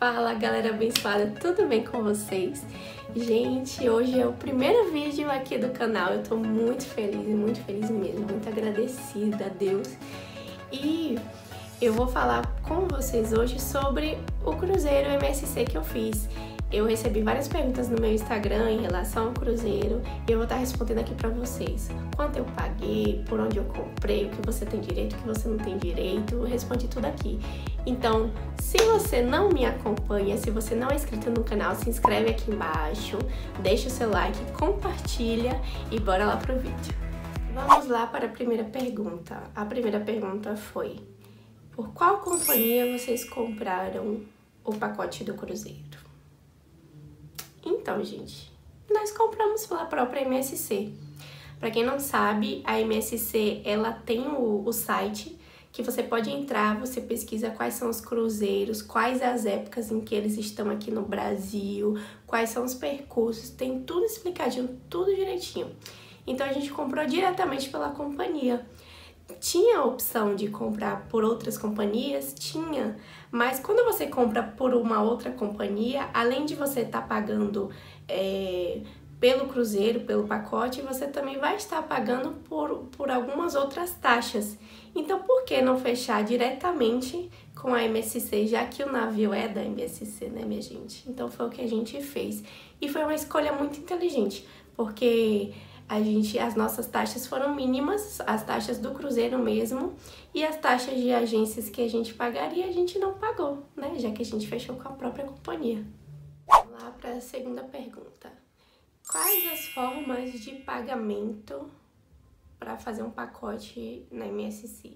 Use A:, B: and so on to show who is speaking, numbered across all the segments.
A: Fala galera abençoada, tudo bem com vocês? Gente, hoje é o primeiro vídeo aqui do canal, eu tô muito feliz mesmo, muito agradecida a Deus. E eu vou falar com vocês hoje sobre o cruzeiro MSC que eu fiz. Eu recebi várias perguntas no meu Instagram em relação ao cruzeiro e eu vou estar respondendo aqui pra vocês. Quanto eu paguei, por onde eu comprei, o que você tem direito, o que você não tem direito, eu respondi tudo aqui. Então, se você não me acompanha, se você não é inscrito no canal, se inscreve aqui embaixo, deixa o seu like, compartilha e bora lá pro vídeo. Vamos lá para a primeira pergunta. A primeira pergunta foi: por qual companhia vocês compraram o pacote do cruzeiro? Então, gente, nós compramos pela própria MSC. Para quem não sabe, a MSC ela tem o site que você pode entrar, você pesquisa quais são os cruzeiros, quais as épocas em que eles estão aqui no Brasil, quais são os percursos, tem tudo explicadinho, tudo direitinho. Então a gente comprou diretamente pela companhia. Tinha a opção de comprar por outras companhias? Tinha, mas quando você compra por uma outra companhia, além de você estar pagando pelo cruzeiro, pelo pacote, você também vai estar pagando por algumas outras taxas. Então, por que não fechar diretamente com a MSC, já que o navio é da MSC, né, minha gente? Então, foi o que a gente fez. E foi uma escolha muito inteligente, porque as nossas taxas foram mínimas, as taxas do cruzeiro mesmo, e as taxas de agências que a gente pagaria, a gente não pagou, né? Já que a gente fechou com a própria companhia. Vamos lá para a segunda pergunta. Quais as formas de pagamento para fazer um pacote na MSC?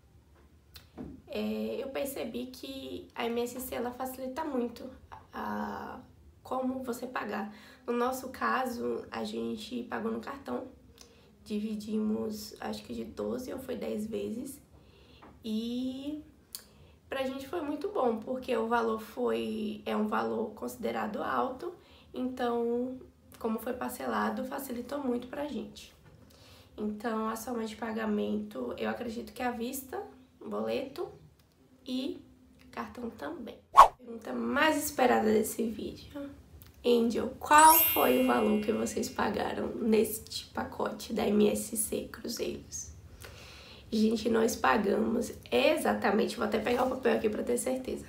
A: Eu percebi que a MSC ela facilita muito como você pagar. No nosso caso, a gente pagou no cartão, dividimos acho que de 12 ou foi 10 vezes, e pra gente foi muito bom, porque o valor é um valor considerado alto, então como foi parcelado, facilitou muito pra gente. Então, as formas de pagamento, eu acredito que é à vista, boleto e cartão também. Pergunta mais esperada desse vídeo. Angel, qual foi o valor que vocês pagaram neste pacote da MSC Cruzeiros? Gente, nós pagamos exatamente, vou até pegar o papel aqui para ter certeza,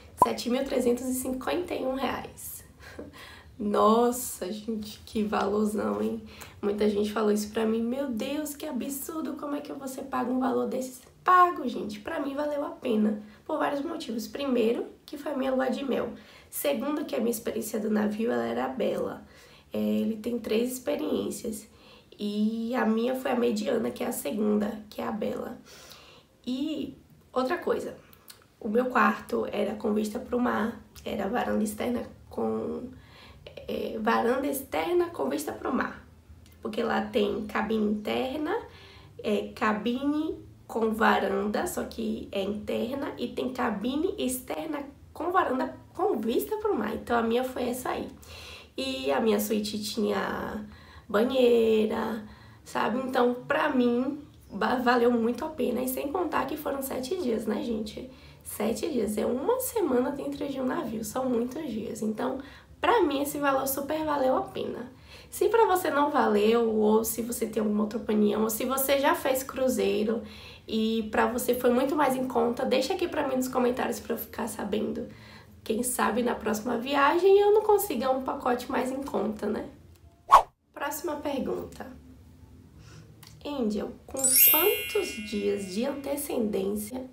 A: R$7.351. Nossa, gente, que valorzão, hein? Muita gente falou isso pra mim. Meu Deus, que absurdo, como é que você paga um valor desses? Pago, gente, pra mim valeu a pena, por vários motivos. Primeiro, que foi a minha lua de mel. Segundo, que a minha experiência do navio, ela era bela. Ele tem 3 experiências. E a minha foi a mediana, que é a segunda, que é a bela. E outra coisa, o meu quarto era com vista pro mar, era varanda externa com vista pro mar, porque lá tem cabine interna, cabine com varanda, só que é interna, e tem cabine externa com varanda com vista pro mar. Então a minha foi essa aí. E a minha suíte tinha banheira, sabe? Então pra mim valeu muito a pena, e sem contar que foram 7 dias, né, gente? 7 dias, é uma semana dentro de um navio, são muitos dias. Então pra mim, esse valor super valeu a pena. Se pra você não valeu, ou se você tem alguma outra opinião, ou se você já fez cruzeiro e pra você foi muito mais em conta, deixa aqui pra mim nos comentários pra eu ficar sabendo. Quem sabe na próxima viagem eu não consiga um pacote mais em conta, né? Próxima pergunta. Angel, com quantos dias de antecedência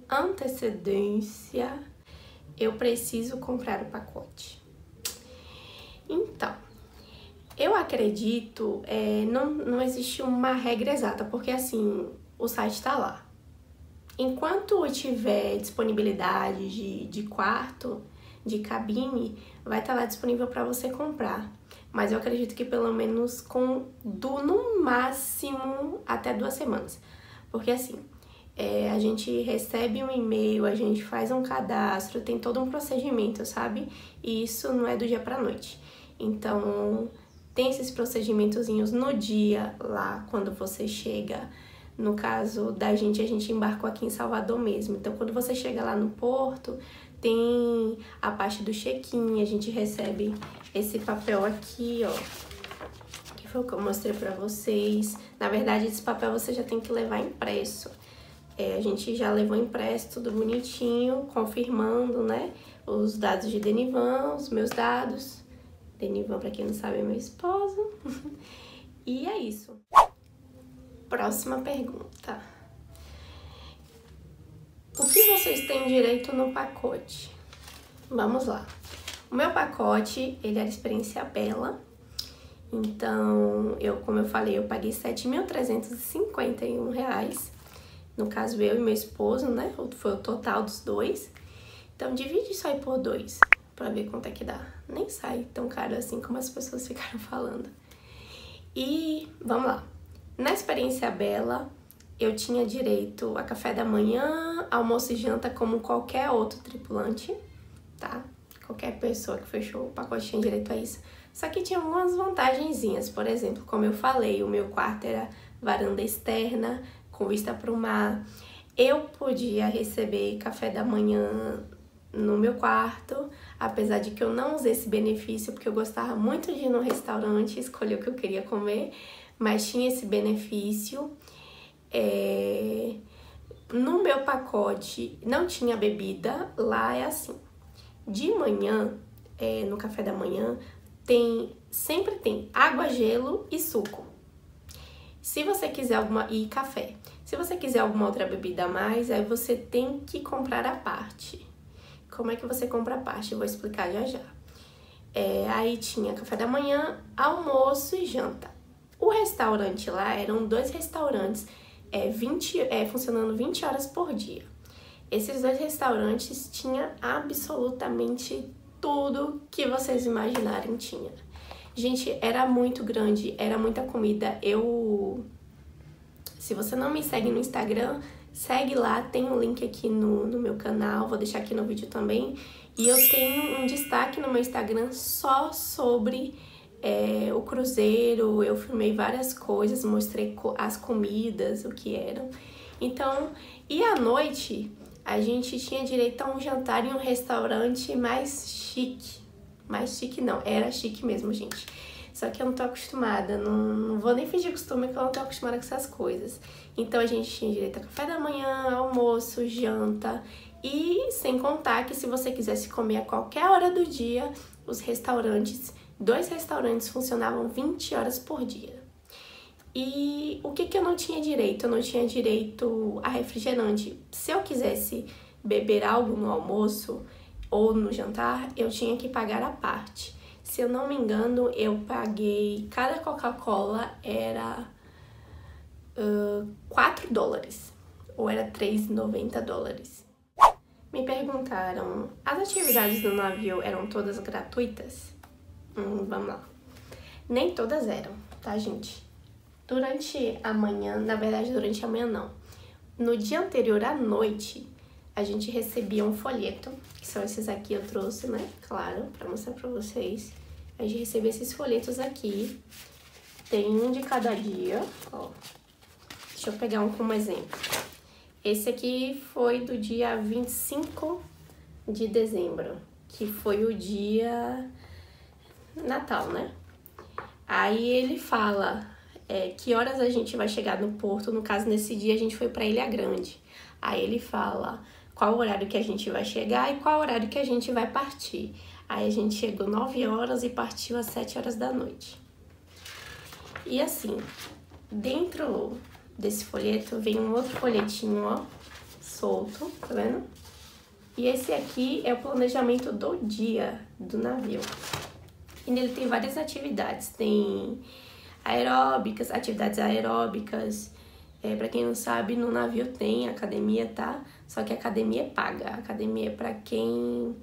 A: eu preciso comprar o pacote? Então, eu acredito, não existe uma regra exata, porque assim, o site tá lá. Enquanto tiver disponibilidade de quarto, de cabine, vai estar lá disponível para você comprar. Mas eu acredito que pelo menos no máximo até 2 semanas. Porque assim, a gente recebe um e-mail, a gente faz um cadastro, tem todo um procedimento, sabe? E isso não é do dia pra noite. Então, tem esses procedimentozinhos no dia lá, quando você chega. No caso da gente, a gente embarcou aqui em Salvador mesmo. Então, quando você chega lá no porto, tem a parte do check-in, a gente recebe esse papel aqui, ó, que foi o que eu mostrei pra vocês. Na verdade, esse papel você já tem que levar impresso. A gente já levou impresso, tudo bonitinho, confirmando, né, os dados de Denivan, os meus dados. Denivan, pra quem não sabe, é meu esposo. E é isso. Próxima pergunta. O que vocês têm direito no pacote? Vamos lá. O meu pacote, ele era experiência Bela. Então, como eu falei, eu paguei R$7.351. No caso, eu e meu esposo, né? Foi o total dos dois. Então, divide isso aí por 2, pra ver quanto é que dá. Nem sai tão caro assim como as pessoas ficaram falando. E, vamos lá. Na experiência Bela, eu tinha direito a café da manhã, almoço e janta como qualquer outro tripulante, tá? Qualquer pessoa que fechou o pacote tinha direito a isso. Só que tinha algumas vantagenzinhas. Por exemplo, como eu falei, o meu quarto era varanda externa, com vista para o mar. Eu podia receber café da manhã no meu quarto, apesar de que eu não usei esse benefício, porque eu gostava muito de ir no restaurante, escolher o que eu queria comer, mas tinha esse benefício. No meu pacote não tinha bebida, lá é assim. De manhã, no café da manhã, sempre tem água, gelo e suco. Se você quiser e café. Se você quiser alguma outra bebida a mais, aí você tem que comprar a parte. Como é que você compra a parte? Eu vou explicar já já. Aí tinha café da manhã, almoço e janta. O restaurante lá, eram 2 restaurantes funcionando 20 horas por dia. Esses 2 restaurantes tinham absolutamente tudo que vocês imaginarem tinha. Gente, era muito grande, era muita comida. Se você não me segue no Instagram, segue lá, tem um link aqui no meu canal, vou deixar aqui no vídeo também. E eu tenho um destaque no meu Instagram só sobre o cruzeiro. Eu filmei várias coisas, mostrei as comidas, o que eram. Então, e à noite, a gente tinha direito a um jantar em um restaurante mais chique. Mais chique não, era chique mesmo, gente. Só que eu não tô acostumada, não vou nem fingir costume que eu não tô acostumada com essas coisas. Então a gente tinha direito a café da manhã, almoço, janta. E sem contar que se você quisesse comer a qualquer hora do dia, os restaurantes, 2 restaurantes funcionavam 20 horas por dia. E o que eu não tinha direito? Eu não tinha direito a refrigerante. Se eu quisesse beber algo no almoço ou no jantar, eu tinha que pagar a parte. Se eu não me engano, eu paguei... Cada Coca-Cola era $4, ou era $3,90. Me perguntaram, as atividades do navio eram todas gratuitas? Vamos lá. Nem todas eram, tá, gente? Durante a manhã, na verdade, durante a manhã não. No dia anterior à noite, a gente recebia um folheto, que são esses aqui, eu trouxe, né? Claro, pra mostrar pra vocês. A gente recebia esses folhetos aqui. Tem um de cada dia, ó. Deixa eu pegar um como exemplo. Esse aqui foi do dia 25 de dezembro, que foi o dia Natal, né? Aí ele fala que horas a gente vai chegar no porto. No caso, nesse dia a gente foi pra Ilha Grande. Aí ele fala qual horário que a gente vai chegar e qual horário que a gente vai partir. Aí a gente chegou 9 horas e partiu às 7 horas da noite. E assim, dentro desse folheto vem um outro folhetinho, ó, solto, tá vendo? E esse aqui é o planejamento do dia do navio. E nele tem várias atividades, tem aeróbicas, atividades aeróbicas. Pra quem não sabe, no navio tem academia, tá? Só que a academia é paga. A academia é pra quem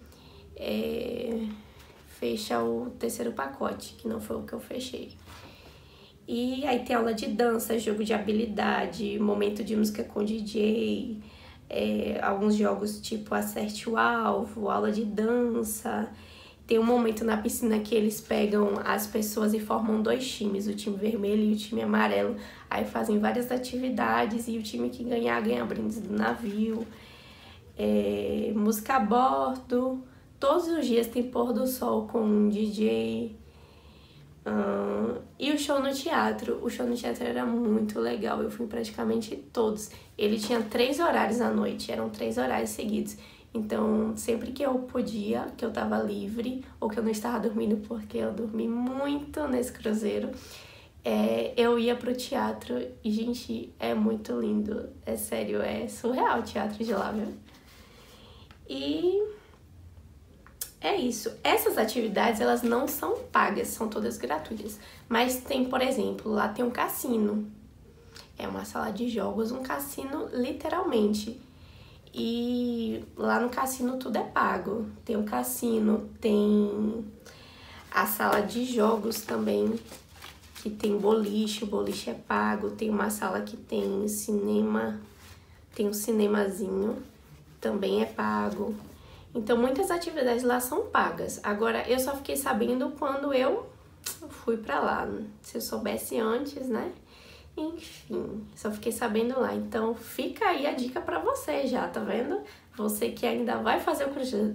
A: fecha o 3º pacote, que não foi o que eu fechei. E aí tem aula de dança, jogo de habilidade, momento de música com DJ, alguns jogos tipo Acerte o Alvo, aula de dança. Tem um momento na piscina que eles pegam as pessoas e formam 2 times, o time vermelho e o time amarelo. Aí fazem várias atividades e o time que ganhar, ganha brindes do navio. música a bordo, todos os dias tem pôr do sol com um DJ. E o show no teatro. O show no teatro era muito legal, eu fui em praticamente todos. Ele tinha 3 horários à noite, eram 3 horários seguidos. Então, sempre que eu podia, que eu tava livre, ou que eu não estava dormindo, porque eu dormi muito nesse cruzeiro, eu ia pro teatro e, gente, é muito lindo. É sério, é surreal o teatro de lá, viu? E é isso. Essas atividades, elas não são pagas, são todas gratuitas. Mas tem, por exemplo, lá tem um cassino. É uma sala de jogos, um cassino literalmente. E lá no cassino tudo é pago. Tem um cassino, tem a sala de jogos também, que tem boliche, o boliche é pago. Tem uma sala que tem cinema, tem um cinemazinho, também é pago. Então, muitas atividades lá são pagas. Agora, eu só fiquei sabendo quando eu fui pra lá. Se eu soubesse antes, né? Enfim, só fiquei sabendo lá. Então, fica aí a dica pra você já, tá vendo? Você que ainda vai fazer o cruzeiro,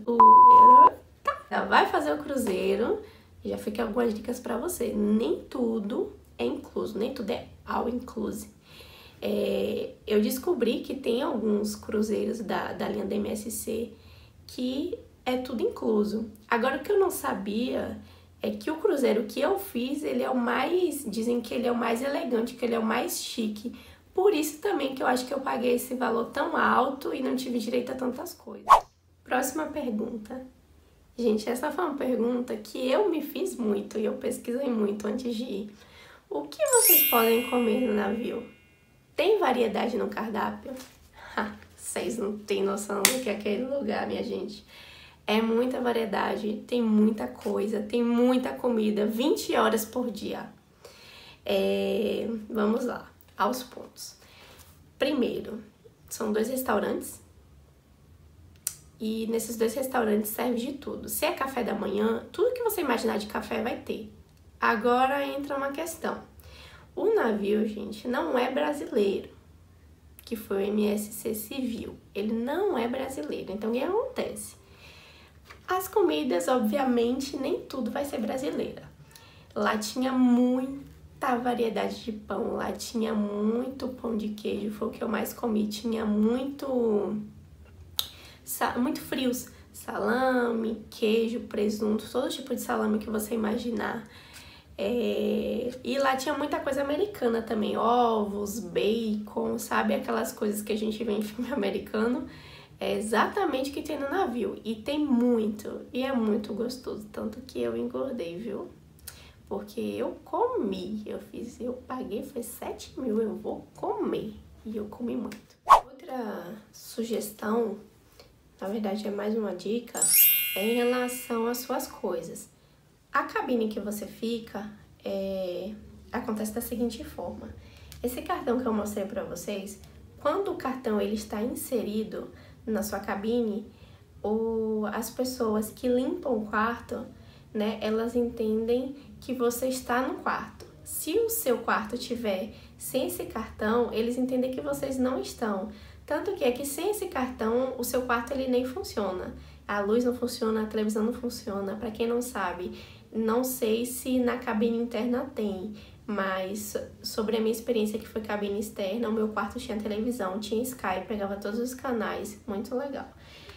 A: já fica algumas dicas pra você. Nem tudo é incluso, nem tudo é all inclusive. Eu descobri que tem alguns cruzeiros da linha da MSC que é tudo incluso. Agora, o que eu não sabia é que o cruzeiro que eu fiz, ele é o mais... Dizem que ele é o mais elegante, que ele é o mais chique. Por isso também que eu acho que eu paguei esse valor tão alto e não tive direito a tantas coisas. Próxima pergunta. Gente, essa foi uma pergunta que eu me fiz muito e eu pesquisei muito antes de ir. O que vocês podem comer no navio? Tem variedade no cardápio? Vocês não têm noção do que é aquele lugar, minha gente. É muita variedade, tem muita coisa, tem muita comida, 20 horas por dia. Vamos lá, aos pontos. Primeiro, são 2 restaurantes. E nesses 2 restaurantes serve de tudo. Se é café da manhã, tudo que você imaginar de café vai ter. Agora entra uma questão. O navio, gente, não é brasileiro, que foi o MSC Civil. Ele não é brasileiro. Então, o que acontece? As comidas, obviamente, nem tudo vai ser brasileira. Lá tinha muita variedade de pão, lá tinha muito pão de queijo, foi o que eu mais comi. Tinha muito frios, salame, queijo, presunto, todo tipo de salame que você imaginar. E lá tinha muita coisa americana também, ovos, bacon, sabe? Aquelas coisas que a gente vê em filme americano. É exatamente o que tem no navio. E tem muito, e é muito gostoso. Tanto que eu engordei, viu? Porque eu comi, eu paguei, foi 7 mil, eu vou comer. E eu comi muito. Outra sugestão, na verdade é mais uma dica, é em relação às suas coisas. A cabine que você fica acontece da seguinte forma. Esse cartão que eu mostrei para vocês, quando o cartão ele está inserido na sua cabine, as pessoas que limpam o quarto, né, elas entendem que você está no quarto. Se o seu quarto tiver sem esse cartão, eles entendem que vocês não estão. Tanto que é que sem esse cartão, o seu quarto ele nem funciona. A luz não funciona, a televisão não funciona. Para quem não sabe, não sei se na cabine interna tem, mas sobre a minha experiência que foi cabine externa, o meu quarto tinha televisão, tinha Sky, pegava todos os canais, muito legal.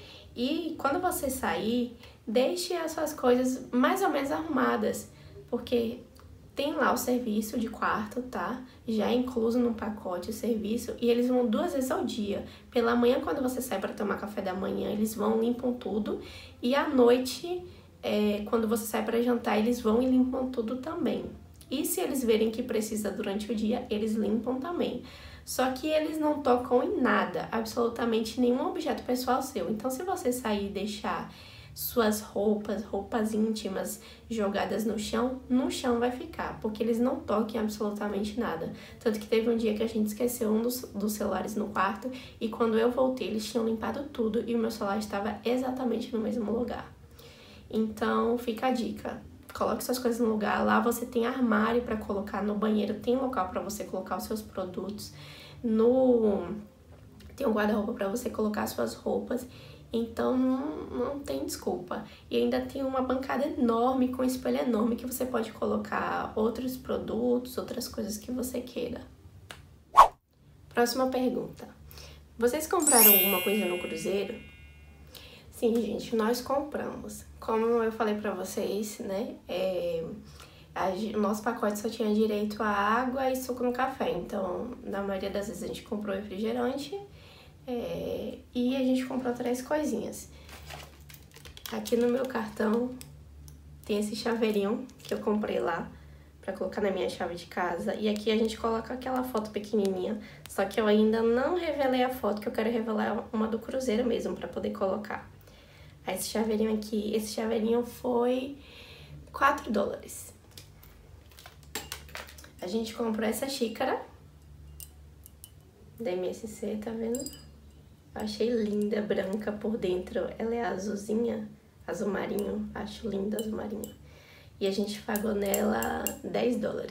A: E quando você sair, deixe as suas coisas mais ou menos arrumadas, porque tem lá o serviço de quarto, tá? Já é incluso no pacote o serviço, e eles vão 2 vezes ao dia. Pela manhã, quando você sai para tomar café da manhã, eles vão, limpam tudo, e à noite, quando você sai para jantar, eles vão e limpam tudo também. E se eles verem que precisa durante o dia, eles limpam também. Só que eles não tocam em nada, absolutamente nenhum objeto pessoal seu. Então, se você sair e deixar suas roupas íntimas jogadas no chão vai ficar, porque eles não tocam absolutamente nada. Tanto que teve um dia que a gente esqueceu um dos celulares no quarto, e quando eu voltei, eles tinham limpado tudo e o meu celular estava exatamente no mesmo lugar. Então, fica a dica. Coloque suas coisas no lugar. Lá você tem armário para colocar, no banheiro tem local para você colocar os seus produtos. Tem um guarda-roupa para você colocar suas roupas, então não tem desculpa. E ainda tem uma bancada enorme, com um espelho enorme, que você pode colocar outros produtos, outras coisas que você queira. Próxima pergunta. Vocês compraram alguma coisa no cruzeiro? Sim, gente, nós compramos. Como eu falei pra vocês, né, o nosso pacote só tinha direito a água e suco no café. Então, na maioria das vezes a gente comprou refrigerante e a gente comprou 3 coisinhas. Aqui no meu cartão tem esse chaveirinho que eu comprei lá pra colocar na minha chave de casa. E aqui a gente coloca aquela foto pequenininha, só que eu ainda não revelei a foto, que eu quero revelar uma do cruzeiro mesmo pra poder colocar. Esse chaveirinho aqui, esse chaveirinho foi $4. A gente comprou essa xícara da MSC, tá vendo? Eu achei linda, branca por dentro. Ela é azulzinha, azul marinho, acho linda azul marinho. E a gente pagou nela $10.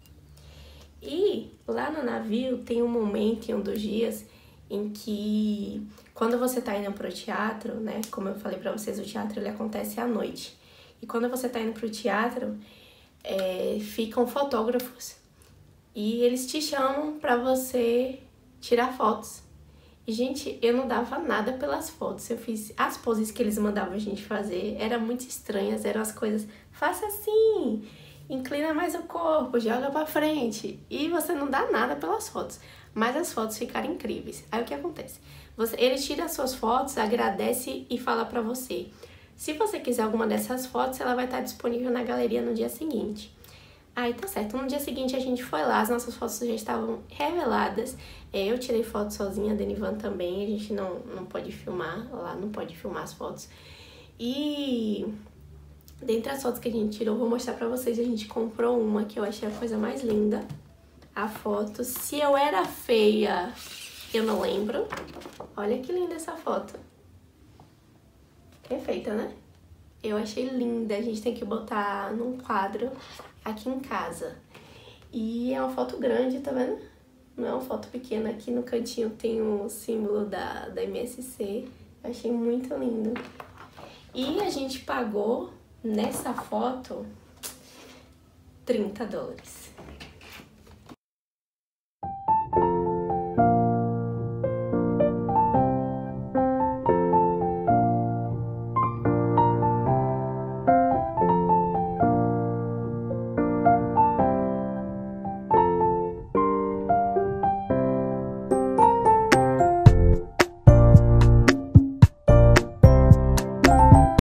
A: E lá no navio tem um momento em um dos dias em que, quando você tá indo pro teatro, né, como eu falei pra vocês, o teatro ele acontece à noite. E quando você tá indo pro teatro, ficam fotógrafos e eles te chamam pra você tirar fotos. E, gente, eu não dava nada pelas fotos. Eu fiz as poses que eles mandavam a gente fazer, eram muito estranhas, eram as coisas, faça assim, inclina mais o corpo, joga pra frente. E você não dá nada pelas fotos, mas as fotos ficaram incríveis. Aí o que acontece? Ele tira as suas fotos, agradece e fala pra você. Se você quiser alguma dessas fotos, ela vai estar disponível na galeria no dia seguinte. Aí tá certo, no dia seguinte a gente foi lá, as nossas fotos já estavam reveladas. Eu tirei foto sozinha, a Denivan também, a gente não pode filmar, lá não pode filmar as fotos. E dentre as fotos que a gente tirou, vou mostrar pra vocês, a gente comprou uma que eu achei a coisa mais linda. A foto, se eu era feia, eu não lembro. Olha que linda essa foto. Perfeita, né? Eu achei linda, a gente tem que botar num quadro aqui em casa. E é uma foto grande, tá vendo? Não é uma foto pequena. Aqui no cantinho tem o símbolo da MSC. Eu achei muito lindo. E a gente pagou nessa foto $30.